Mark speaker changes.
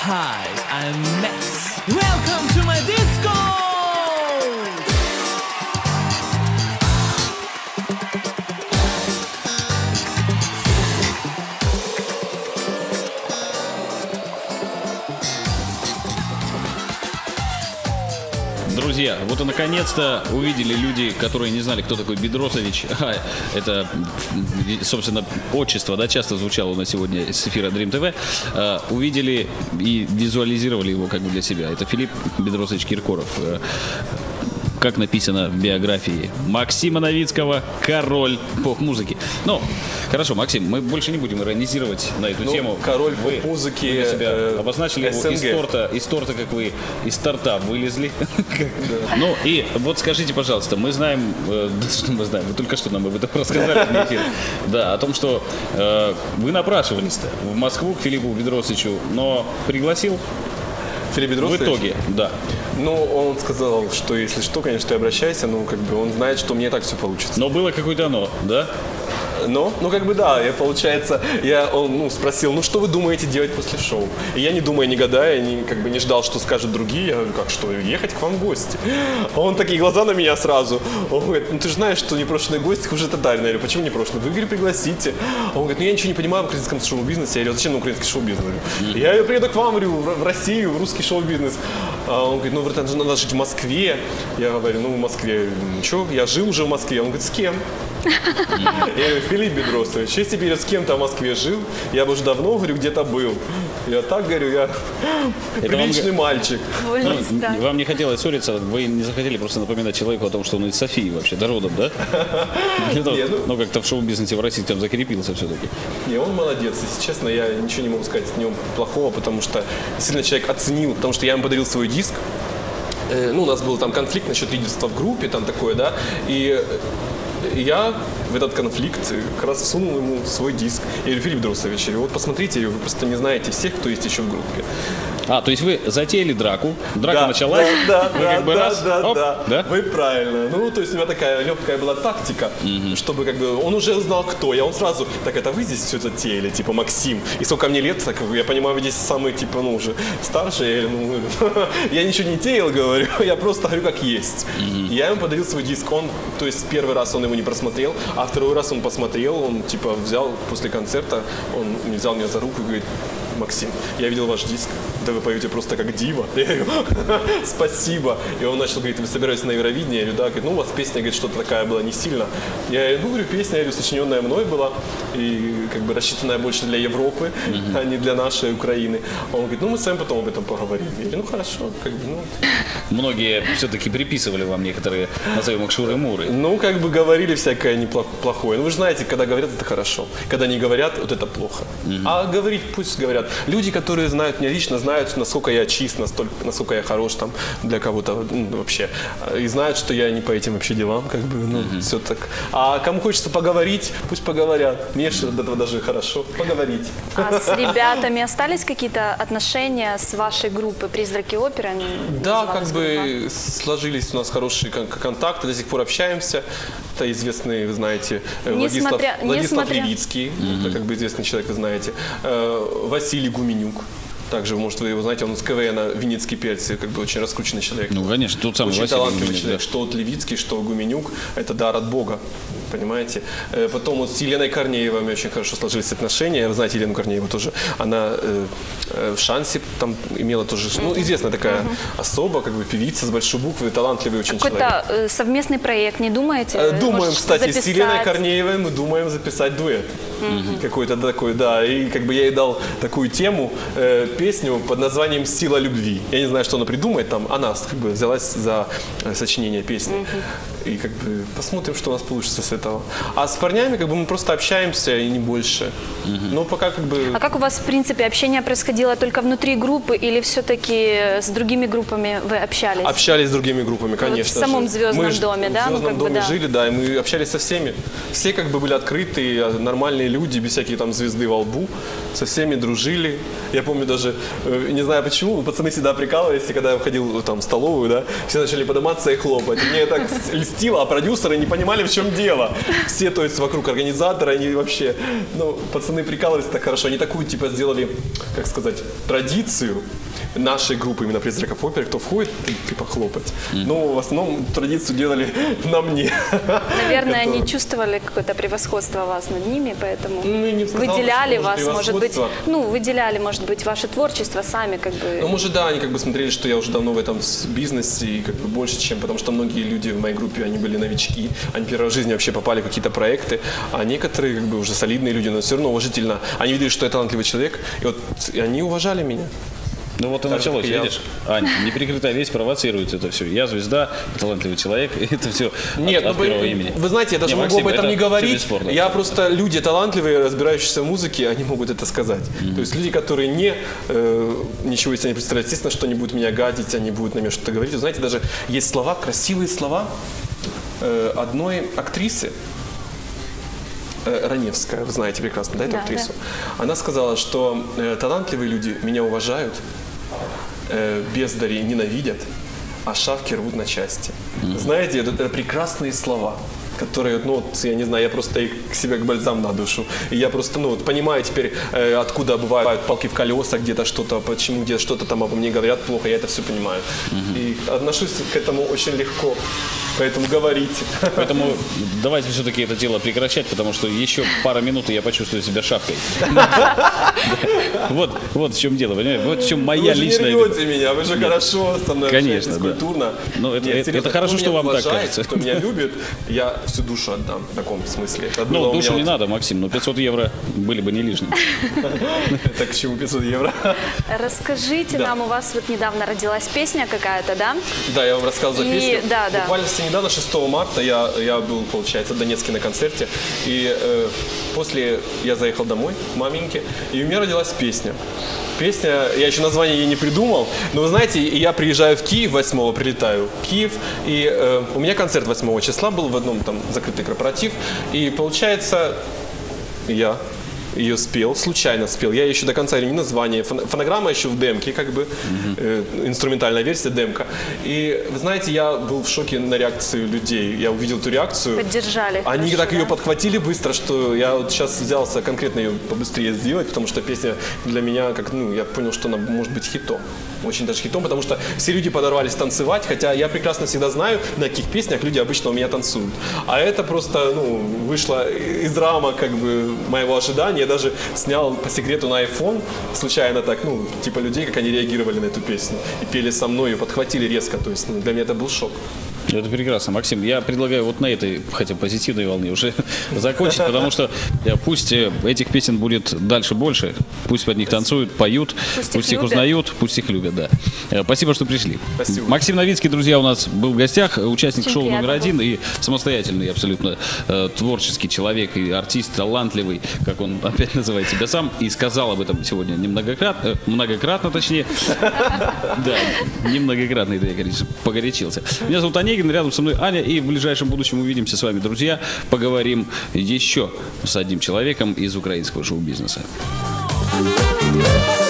Speaker 1: Hi, I'm Max. Welcome to my disco!
Speaker 2: Друзья, вот и наконец-то увидели люди, которые не знали, кто такой Бедросович. Это, собственно, отчество, да, часто звучало у нас сегодня с эфира Dream TV. Увидели и визуализировали его как бы для себя. Это Филипп Бедросович Киркоров. Как написано в биографии Максима Новицкого, король поп-музыки. Ну, хорошо, Максим, мы больше не будем иронизировать на эту тему.
Speaker 3: Король поп-музыки.
Speaker 2: Вы себя обозначили его из торта, как вы из торта вылезли. Ну и вот скажите, пожалуйста, мы знаем, что мы знаем, вы только что нам об этом рассказали в эфире, да, о том, что вы напрашивались-то в Москву к Филиппу Бедросовичу, но пригласил?
Speaker 3: Филипп Бедросович?
Speaker 2: В итоге, да.
Speaker 3: Ну, он сказал, что если что, конечно, ты обращайся, но как бы он знает, что мне так все получится.
Speaker 2: Но было какое-то «но», да?
Speaker 3: Но, ну как бы да, получается, он спросил, что вы думаете делать после шоу? И я не думая, не гадая, не ждал, что скажут другие. Я говорю, как что, ехать к вам в гости? А он такие глаза на меня сразу. Он говорит, ты же знаешь, что непрошенные гости хуже татарина. Я говорю, почему непрошенные? Вы, говорит, пригласите. Он говорит, я ничего не понимаю в украинском шоу-бизнесе. Я говорю, зачем на украинский шоу-бизнес? Я приеду к вам, говорю, в Россию, в русский шоу-бизнес. А он говорит, братан, надо жить в Москве. Я говорю, в Москве, ничего, я жил уже в Москве. Он говорит, с кем? Я говорю, Филипп Бедросович, если бы я с кем-то в Москве жил, я бы уже давно, говорю, где-то был. Я так говорю, я приличный мальчик.
Speaker 2: Вам не хотелось ссориться, вы не захотели просто напоминать человеку о том, что он из Софии вообще, родом, да? Ну, как-то в шоу-бизнесе в России там закрепился все-таки.
Speaker 3: Не, он молодец, если честно, я ничего не могу сказать о нем плохого, потому что действительно человек оценил, потому что я ему подарил свой диск. У нас был там конфликт насчет лидерства в группе, там такое, да, и я в этот конфликт как раз всунул ему свой диск. Я говорю, Филипп Бедросович, вот посмотрите, вы просто не знаете всех, кто есть еще в группе.
Speaker 2: То есть вы затеяли драку, драка началась,
Speaker 3: да, вы правильно. То есть у меня такая легкая была тактика, чтобы как бы он уже знал, кто я, он сразу, так это вы здесь все затеяли, типа Максим, и сколько мне лет, так я понимаю, вы здесь самый, типа, уже старший, я ничего не теял, говорю, я просто говорю, как есть. Я ему подарил свой диск, то есть первый раз он его не просмотрел, а второй раз он посмотрел, он типа взял после концерта, он взял меня за руку и говорит, Максим, я видел ваш диск, да вы поете просто как дива. Я говорю, спасибо. И он начал говорить, вы собираетесь на Евровидение? Я говорю, да. Говорит, у вас песня, говорит, что-то такая была не сильно. Я говорю, песня, сочиненная мной была и как бы рассчитанная больше для Европы, а не для нашей Украины. Он говорит, мы с вами потом об этом поговорим. Я говорю, хорошо, как бы,
Speaker 2: Многие все-таки приписывали вам некоторые, назовем их, шуры-муры.
Speaker 3: Как бы говорили всякое неплохое. Вы же знаете, когда говорят, это хорошо. Когда не говорят, вот это плохо. А говорить пусть говорят. Люди, которые знают меня лично, знают, насколько я чист, насколько я хорош там для кого-то вообще. И знают, что я не по этим вообще делам, как бы, все так. А кому хочется поговорить, пусть поговорят. Мне же от этого даже хорошо. Поговорить.
Speaker 4: А с ребятами остались какие-то отношения с вашей группы «Призраки оперы»?
Speaker 3: Да, как бы сложились у нас хорошие контакты, до сих пор общаемся. Это известный, вы знаете, Владислав Левицкий, это как бы известный человек, вы знаете. Василий Гуменюк. Также, может, вы его знаете, он из КВН, Винницкий перцы, как бы очень раскрученный человек.
Speaker 2: Конечно, тут самый
Speaker 3: очень талантливый
Speaker 2: Гуменюк,
Speaker 3: человек. Да. Что вот Левицкий, что Гуменюк, это дар от Бога, понимаете. Потом вот с Еленой Корнеевой у меня очень хорошо сложились отношения. Вы знаете Елену Корнееву тоже. Она в «Шансе» там имела тоже, известная такая особа, как бы певица с большой буквы, талантливый очень человек.
Speaker 4: Какой-то совместный проект, не думаете?
Speaker 3: Думаем, кстати, с Еленой Корнеевой мы думаем записать дуэт. Какой-то такой, да. И как бы я ей дал такую тему, песню под названием «Сила любви». Я не знаю, что она придумает там. Она как бы взялась за сочинение песни. И как бы посмотрим, что у нас получится с этого. А с парнями как бы мы просто общаемся и не больше. Но пока как бы...
Speaker 4: А как у вас, в принципе, общение происходило только внутри группы или все-таки с другими группами вы общались?
Speaker 3: Общались с другими группами, конечно.
Speaker 4: В самом «Звездном доме», да?
Speaker 3: В «Звездном доме» жили, да, и мы общались со всеми. Все как бы были открытые, нормальные люди, без всяких там звезды во лбу, со всеми дружили. Я помню даже, не знаю почему, пацаны всегда прикалывались, и когда я входил там в столовую, да, все начали подниматься и хлопать. И мне это льстило, а продюсеры не понимали, в чем дело. Все, то есть, вокруг организатора, они вообще, ну, пацаны прикалывались так хорошо. Они такую, типа, сделали, как сказать, традицию нашей группы, именно «Призраков оперы», кто входит, типа, хлопать. Но в основном традицию делали на мне.
Speaker 4: Наверное, они чувствовали какое-то превосходство вас над ними, поэтому
Speaker 3: Ну, не сказал,
Speaker 4: выделяли
Speaker 3: что,
Speaker 4: вас, может быть,
Speaker 3: превосходство.
Speaker 4: ну, выделяли, может быть, ваше творчество сами, как бы.
Speaker 3: Ну, может, да, они как бы смотрели, что я уже давно в этом бизнесе, и как бы больше, чем, потому что многие люди в моей группе, они были новички, они первый раз в жизни вообще попали в какие-то проекты, а некоторые как бы уже солидные люди, но все равно уважительно, они видели, что я талантливый человек, и вот и они уважали меня.
Speaker 2: Ну вот и
Speaker 3: Так
Speaker 2: началось,
Speaker 3: как я.
Speaker 2: видишь? Ань, неприкрытая вещь провоцирует это все. Я звезда, талантливый человек, и это все
Speaker 3: Нет,
Speaker 2: от
Speaker 3: ну,
Speaker 2: первого имени.
Speaker 3: вы знаете, я даже
Speaker 2: Не,
Speaker 3: могу
Speaker 2: Максим,
Speaker 3: об этом
Speaker 2: это
Speaker 3: не
Speaker 2: всё
Speaker 3: говорить.
Speaker 2: бесспорно.
Speaker 3: Я просто, люди талантливые, разбирающиеся в музыке, они могут это сказать. То есть люди, которые ничего из себя не представляют, естественно, что они будут меня гадить, они будут на меня что-то говорить. Вы знаете, даже есть слова, красивые слова одной актрисы, Раневская, вы знаете прекрасно, да, эту
Speaker 4: Да,
Speaker 3: актрису? Она сказала, что талантливые люди меня уважают, бездари ненавидят, а шавки рвут на части. Знаете, это прекрасные слова, которые, ну, вот, я не знаю, я просто их к себе как бальзам на душу. И я просто, ну, вот, понимаю теперь, откуда бывают палки в колеса, где-то что-то, почему где-то что-то там обо мне говорят плохо, я это все понимаю. И отношусь к этому очень легко. Поэтому говорите.
Speaker 2: Поэтому давайте все-таки это дело прекращать, потому что еще пара минут, и я почувствую себя шапкой. Вот в чем дело, понимаете? Вот в чем моя
Speaker 3: Вы же не
Speaker 2: личная...
Speaker 3: рвете меня, вы же хорошо со мной
Speaker 2: Конечно,
Speaker 3: общаетесь,
Speaker 2: да.
Speaker 3: культурно.
Speaker 2: Ну, это-
Speaker 3: Нет,
Speaker 2: это
Speaker 3: серьезно,
Speaker 2: хорошо,
Speaker 3: кто
Speaker 2: что
Speaker 3: меня
Speaker 2: вам так
Speaker 3: уважает,
Speaker 2: кажется.
Speaker 3: Кто меня любит, я всю душу отдам в таком смысле. Это было
Speaker 2: Ну,
Speaker 3: у меня
Speaker 2: душу не
Speaker 3: вот-
Speaker 2: надо, Максим, но 500 евро были бы не лишними.
Speaker 3: Так к чему 500 евро?
Speaker 4: Расскажите
Speaker 3: Да.
Speaker 4: нам, у вас вот недавно родилась песня какая-то, да?
Speaker 3: Да, я вам рассказал за
Speaker 4: И-
Speaker 3: песню.
Speaker 4: да, да.
Speaker 3: Буквально совсем недавно, 6 марта, я был, получается, в Донецке на концерте. И после я заехал домой к маменьке, и у меня родилась песня. Песня, я еще название ей не придумал, но вы знаете, я приезжаю в Киев 8-го, прилетаю в Киев, и у меня концерт 8 числа был в одном там закрытый корпоратив, и получается, я ее спел, случайно спел. Я еще до конца не название. Фонограмма еще в демке, как бы, инструментальная версия, демка. И, вы знаете, я был в шоке на реакцию людей. Я увидел эту реакцию.
Speaker 4: Поддержали.
Speaker 3: Они
Speaker 4: хорошо,
Speaker 3: так ее
Speaker 4: да?
Speaker 3: подхватили быстро, что я вот сейчас взялся конкретно ее побыстрее сделать, потому что песня для меня, как, ну, я понял, что она может быть хитом. Очень даже хитом, потому что все люди подорвались танцевать, хотя я прекрасно всегда знаю, на каких песнях люди обычно у меня танцуют. А это просто, ну, вышло из рамок, как бы, моего ожидания. Я даже снял по секрету на iPhone, случайно так, ну, типа людей, как они реагировали на эту песню. И пели со мной, и подхватили резко. То есть, ну, для меня это был шок.
Speaker 2: Это прекрасно. Максим, я предлагаю вот на этой, хотя позитивной волне уже закончить, потому что пусть этих песен будет дальше больше, пусть под них танцуют, поют,
Speaker 4: Пусть
Speaker 2: пусть
Speaker 4: их
Speaker 2: их
Speaker 4: любят.
Speaker 2: узнают, пусть их любят, да. Спасибо, что пришли.
Speaker 3: Спасибо.
Speaker 2: Максим Новицкий, друзья, у нас был в гостях, участник
Speaker 4: Очень
Speaker 2: шоу
Speaker 4: приятно
Speaker 2: номер 1 и самостоятельный абсолютно творческий человек и артист, талантливый, как он опять называет себя сам, и сказал об этом сегодня многократно, точнее. Да, немногократно это я, конечно, погорячился. Меня зовут Онегин, рядом со мной Аня, и в ближайшем будущем увидимся с вами, друзья. Поговорим еще с одним человеком из украинского шоу-бизнеса.